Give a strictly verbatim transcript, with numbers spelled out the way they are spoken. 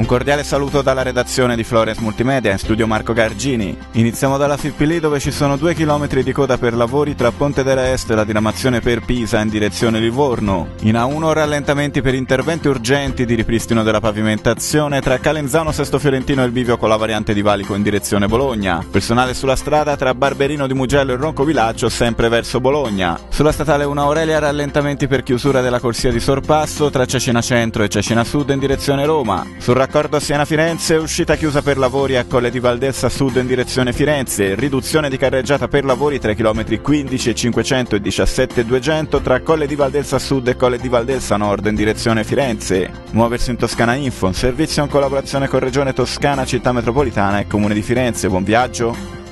Un cordiale saluto dalla redazione di Flores Multimedia, in studio Marco Gargini. Iniziamo dalla Fippili, dove ci sono due chilometri di coda per lavori tra Pontedera Est e la diramazione per Pisa in direzione Livorno. In A uno rallentamenti per interventi urgenti di ripristino della pavimentazione tra Calenzano, Sesto Fiorentino e il bivio con la variante di Valico in direzione Bologna. Personale sulla strada tra Barberino di Mugello e Roncovillaggio, sempre verso Bologna. Sulla statale uno Aurelia rallentamenti per chiusura della corsia di sorpasso tra Cecina Centro e Cecina Sud in direzione Roma. Sul raccordo Siena-Firenze, uscita chiusa per lavori a Colle di Valdelsa Sud in direzione Firenze, riduzione di carreggiata per lavori tra i chilometri quindici e cinquecento e diciassette e duecento tra Colle di Valdelsa Sud e Colle di Valdelsa Nord in direzione Firenze. Muoversi in Toscana Info, un servizio in collaborazione con Regione Toscana, Città Metropolitana e Comune di Firenze. Buon viaggio!